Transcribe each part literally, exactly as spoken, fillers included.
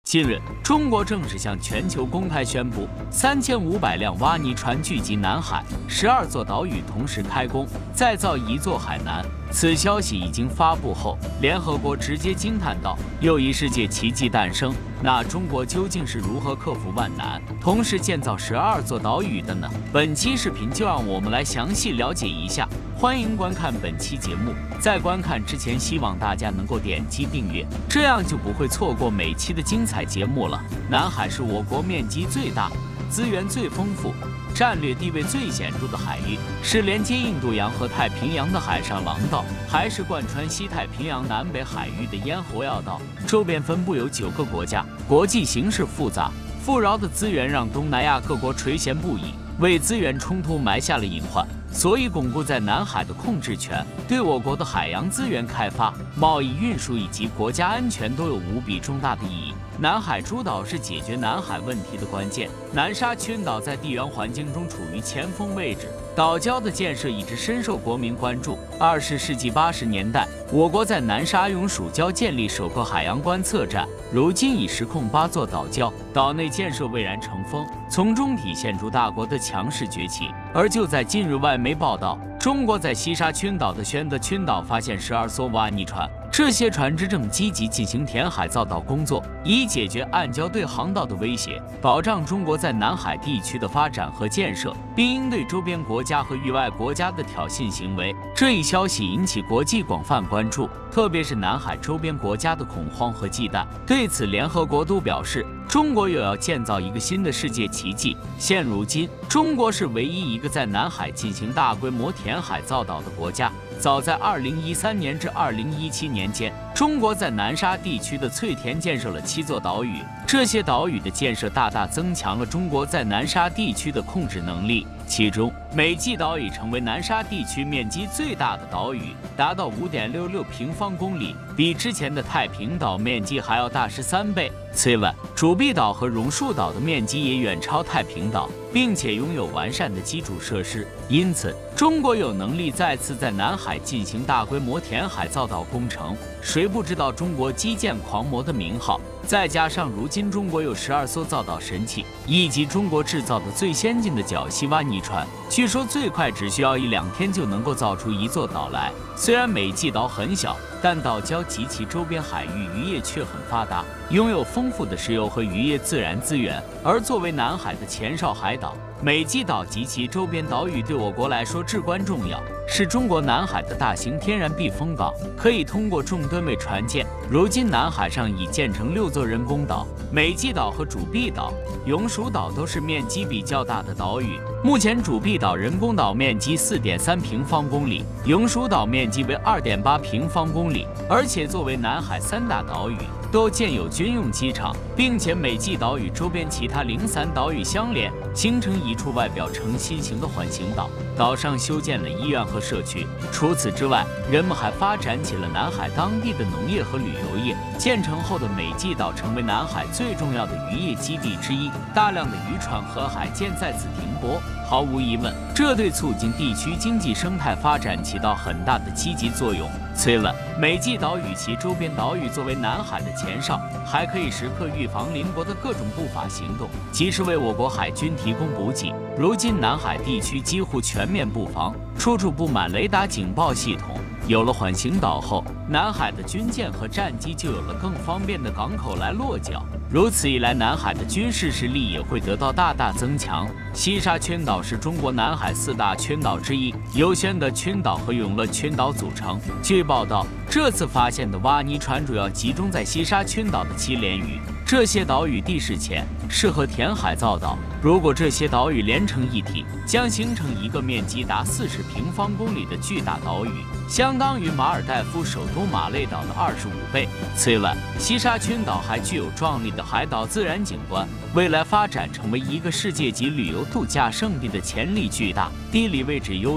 近日，中国正式向全球公开宣布，三千五百辆挖泥船聚集南海，十二座岛屿同时开工，再造一座海南。此消息已经发布后，联合国直接惊叹道：“又一世界奇迹诞生。”那中国究竟是如何克服万难，同时建造十二座岛屿的呢？本期视频就让我们来详细了解一下。欢迎观看本期节目，在观看之前，希望大家能够点击订阅，这样就不会错过每期的精彩节目了。南海是我国面积最大、资源最丰富、战略地位最显著的海域，是连接印度洋和太平洋的海上廊道，还是贯穿西太平洋南北海域的咽喉要道。周边分布有九个国家，国际形势复杂，富饶的资源让东南亚各国垂涎不已，为资源冲突埋下了隐患。所以，巩固在南海的控制权，对我国的海洋资源开发、贸易运输以及国家安全都有无比重大的意义。南海诸岛是解决南海问题的关键。南沙群岛在地缘环境中处于前锋位置，岛礁的建设一直深受国民关注。二十世纪八十年代，我国在南沙永暑礁建立首个海洋观测站，如今已实控八座岛礁，岛内建设蔚然成风，从中体现出大国的强势崛起。而就在近日，外媒报道，中国在西沙群岛的宣德群岛发现十二艘挖泥船，这些船只正积极进行填海造岛工作，以解决暗礁对航道的威胁，保障中国在南海地区的发展和建设，并应对周边国家和域外国家的挑衅行为。这一消息引起国际广泛关注，特别是南海周边国家的恐慌和忌惮。对此，联合国都表示，中国又要建造一个新的世界奇迹。现如今，中国是唯一一个在南海进行大规模填海造岛的国家。早在二零一三年至二零一七年间，中国在南沙地区的翠田建设了七座岛屿，这些岛屿的建设大大增强了中国在南沙地区的控制能力。其中，美济岛屿成为南沙地区面积最大的岛屿，达到 五点六六平方公里，比之前的太平岛面积还要大十三倍。此外，主碧岛和榕树岛的面积也远超太平岛，并且拥有完善的基础设施。因此，中国有能力再次在南海进行大规模填海造岛工程。谁不知道中国基建狂魔的名号？再加上如今中国有十二艘造岛神器，以及中国制造的最先进的绞溪挖泥船，据说最快只需要一两天就能够造出一座岛来。虽然美济岛很小，但岛礁及其周边海域渔业却很发达，拥有丰富的石油和渔业自然资源。而作为南海的前哨海岛，美济岛及其周边岛屿对我国来说至关重要，是中国南海的大型天然避风港，可以通过重吨位船舰。如今南海上已建成六座人工岛，美济岛和主碧岛、永暑岛都是面积比较大的岛屿。目前主碧岛人工岛面积 四点三平方公里，永暑岛面积为 二点八平方公里，而且作为南海三大岛屿，都建有军用机场，并且美济岛与周边其他零散岛屿相连，形成一处外表呈心形的环形岛。岛上修建了医院和社区。除此之外，人们还发展起了南海当地的农业和旅游业。建成后的美济岛成为南海最重要的渔业基地之一，大量的渔船和海舰在此停泊。毫无疑问，这对促进地区经济生态发展起到很大的积极作用。此外，美济岛与其周边岛屿作为南海的前哨，还可以时刻预防邻国的各种不法行动，及时为我国海军提供补给。如今南海地区几乎全面布防，处处布满雷达警报系统。有了缓行岛后，南海的军舰和战机就有了更方便的港口来落脚。如此一来，南海的军事实力也会得到大大增强。西沙群岛是中国南海四大群岛之一，由宣德群岛和永乐群岛组成。据报道，这次发现的挖泥船主要集中在西沙群岛的七连屿，这些岛屿地势浅，适合填海造岛。如果这些岛屿连成一体，将形成一个面积达四十平方公里的巨大岛屿，相当于马尔代夫首都马累岛的二十五倍。此外，西沙群岛还具有壮丽的海岛自然景观，未来发展成为一个世界级旅游度假胜地的潜力巨大。地理位置优越，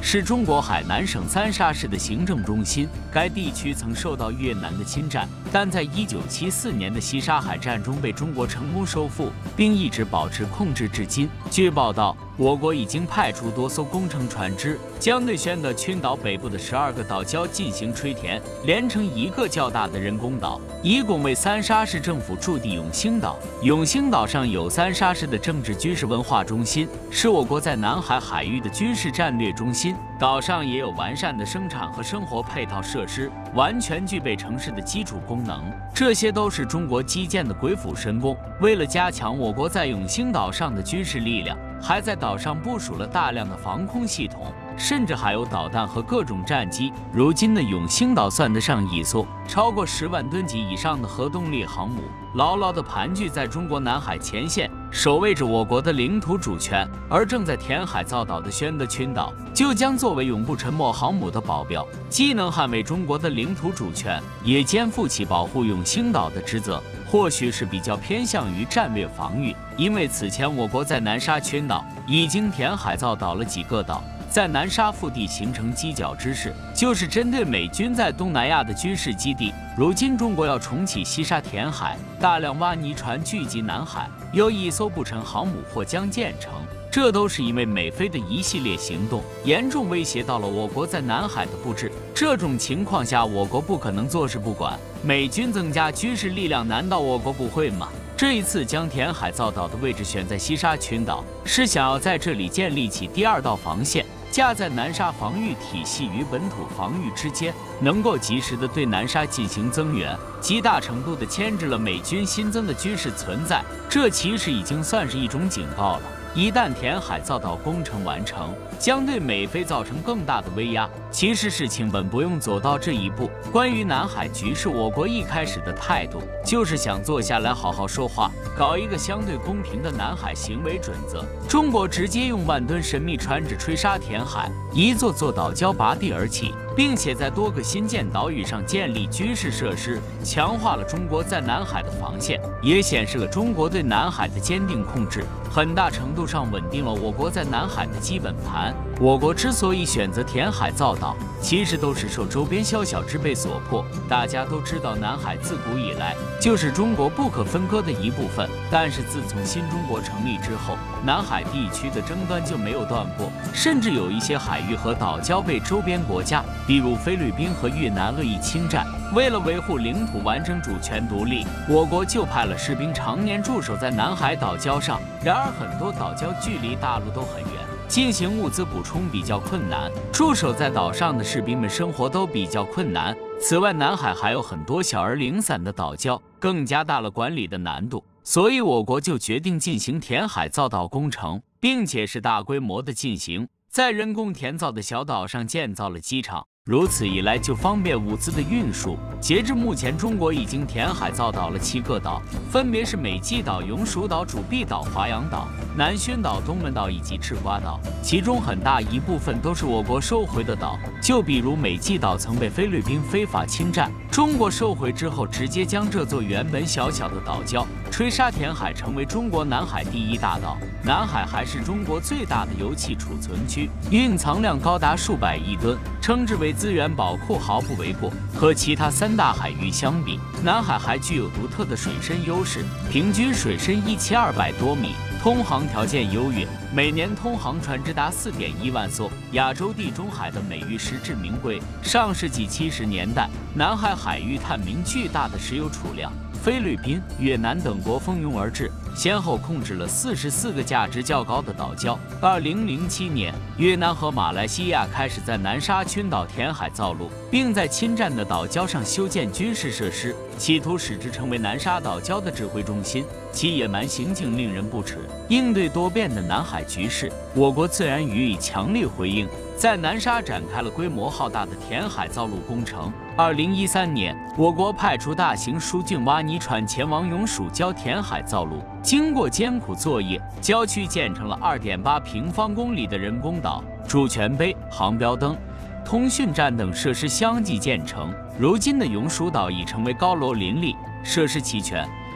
是中国海南省三沙市的行政中心。该地区曾受到越南的侵占，但在一九七四年的西沙海战中被中国成功收复，并一直保持控制至今。据报道，我国已经派出多艘工程船只，将对宣德群岛北部的十二个岛礁进行吹填，连成一个较大的人工岛，以供为三沙市政府驻地永兴岛。永兴岛上有三沙市的政治军事文化中心，是我国在南海海域的军事战略中心。岛上也有完善的生产和生活配套设施，完全具备城市的基础功能。这些都是中国基建的鬼斧神工。为了加强我国在永兴岛上的军事力量，还在岛上部署了大量的防空系统，甚至还有导弹和各种战机。如今的永兴岛算得上一艘超过十万吨级以上的核动力航母，牢牢地盘踞在中国南海前线，守卫着我国的领土主权。而正在填海造岛的宣德群岛，就将作为永不沉没航母的保镖，既能捍卫中国的领土主权，也肩负起保护永兴岛的职责。或许是比较偏向于战略防御，因为此前我国在南沙群岛已经填海造岛了几个岛，在南沙腹地形成犄角之势，就是针对美军在东南亚的军事基地。如今中国要重启西沙填海，大量挖泥船聚集南海，有一艘不沉航母或将建成。这都是因为美菲的一系列行动，严重威胁到了我国在南海的布置。这种情况下，我国不可能坐视不管。美军增加军事力量，难道我国不会吗？这一次将填海造岛的位置选在西沙群岛，是想要在这里建立起第二道防线，架在南沙防御体系与本土防御之间，能够及时的对南沙进行增援，极大程度的牵制了美军新增的军事存在。这其实已经算是一种警告了。一旦填海造岛工程完成，将对美菲造成更大的威压。其实事情本不用走到这一步。关于南海局势，我国一开始的态度就是想坐下来好好说话，搞一个相对公平的南海行为准则。中国直接用万吨神秘船只吹沙填海，一座座岛礁拔地而起，并且在多个新建岛屿上建立军事设施，强化了中国在南海的防线，也显示了中国对南海的坚定控制，很大程度上稳定了我国在南海的基本盘。我国之所以选择填海造岛，其实都是受周边宵小之辈所迫。大家都知道，南海自古以来就是中国不可分割的一部分。但是自从新中国成立之后，南海地区的争端就没有断过，甚至有一些海域和岛礁被周边国家，比如菲律宾和越南恶意侵占。为了维护领土完整、主权独立，我国就派了士兵常年驻守在南海岛礁上。然而，很多岛礁距离大陆都很远，进行物资补充比较困难，驻守在岛上的士兵们生活都比较困难。此外，南海还有很多小而零散的岛礁，更加大了管理的难度。所以，我国就决定进行填海造岛工程，并且是大规模的进行，在人工填造的小岛上建造了机场。如此一来，就方便物资的运输。截至目前，中国已经填海造岛了七个岛，分别是美济岛、永暑岛、主碧岛、华阳岛、南宣岛、东门岛以及赤瓜岛。其中很大一部分都是我国收回的岛，就比如美济岛曾被菲律宾非法侵占，中国收回之后，直接将这座原本小小的岛礁吹沙填海，成为中国南海第一大岛。南海还是中国最大的油气储存区，蕴藏量高达数百亿吨，称之为资源宝库毫不为过。和其他三大海域相比，南海还具有独特的水深优势，平均水深一千二百多米，通航条件优越，每年通航船只达四点一万艘，亚洲地中海的美誉实至名归。上世纪七十年代，南海海域探明巨大的石油储量，菲律宾、越南等国蜂拥而至，先后控制了四十四个价值较高的岛礁。二零零七年，越南和马来西亚开始在南沙群岛填海造陆，并在侵占的岛礁上修建军事设施，企图使之成为南沙岛礁的指挥中心。其野蛮行径令人不齿。应对多变的南海局势，我国自然予以强烈回应，在南沙展开了规模浩大的填海造陆工程。二零一三年，我国派出大型疏浚挖泥船前往永暑礁填海造陆，经过艰苦作业，礁区建成了二点八平方公里的人工岛，主权碑、航标灯、通讯站等设施相继建成。如今的永暑岛已成为高楼林立，设施齐全，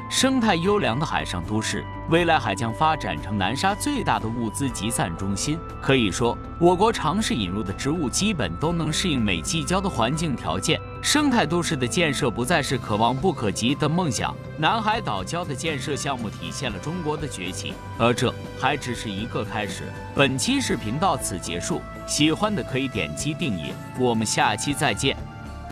生态优良的海上都市，未来还将发展成南沙最大的物资集散中心。可以说，我国尝试引入的植物基本都能适应美济礁的环境条件。生态都市的建设不再是可望不可及的梦想。南海岛礁的建设项目体现了中国的崛起，而这还只是一个开始。本期视频到此结束，喜欢的可以点击订阅，我们下期再见。